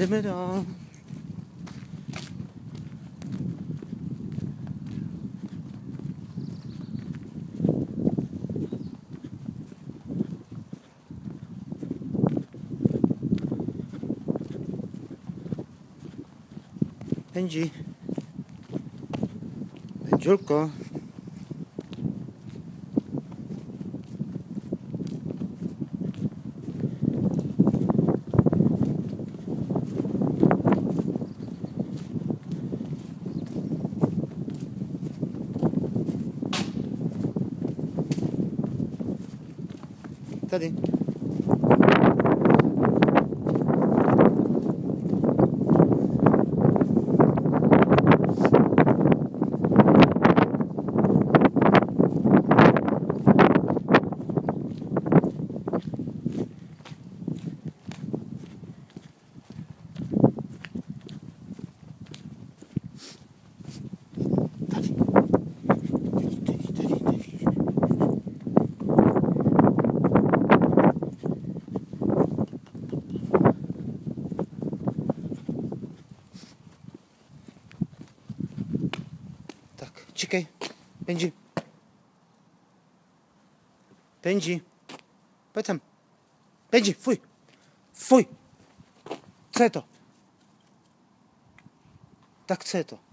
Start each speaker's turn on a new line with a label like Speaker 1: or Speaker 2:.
Speaker 1: Jdeme dál. Benji. Benjulko. Tady. Tak, čekej. Benji. Benji. Pojď sem. Benji, fuj. Fuj. Co je to? Tak co je to?